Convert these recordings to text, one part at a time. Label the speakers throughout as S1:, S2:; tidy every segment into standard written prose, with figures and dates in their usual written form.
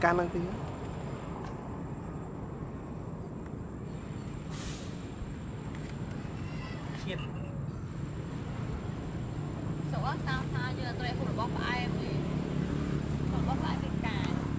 S1: can năng tí
S2: số tao tha như là tôi cũng bóc lại em thì bóc lại cái cà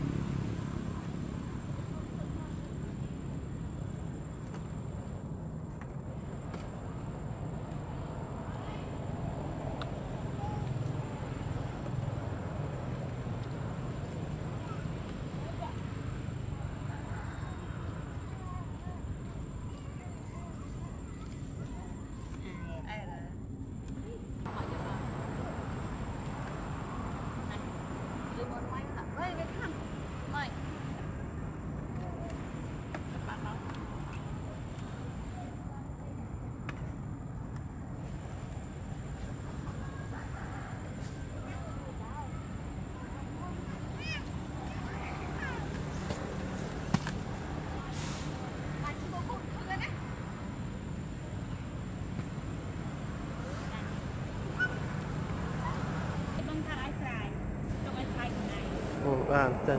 S1: chân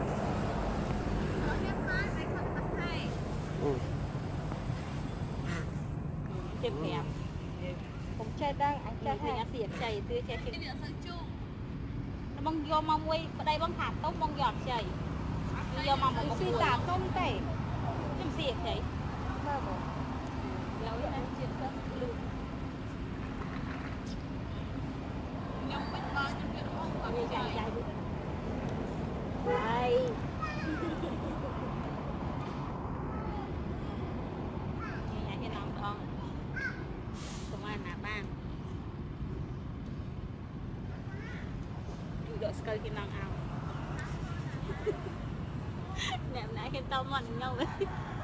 S2: chụp kẹp cũng chơi đang anh chơi hay ăn xịt chảy tươi chơi chụp nó bông vô mong quay ở đây bông thả tông bông giọt chảy vô mong một suy giảm không tệ chụp xịt chảy lâu rồi anh chụp sớm luôn nhông bích bao nhiêu chuyện không còn dài đây nhà cái lòng con công an là ban đội sky cái lòng ao nè nãy cái tao mần nhau đấy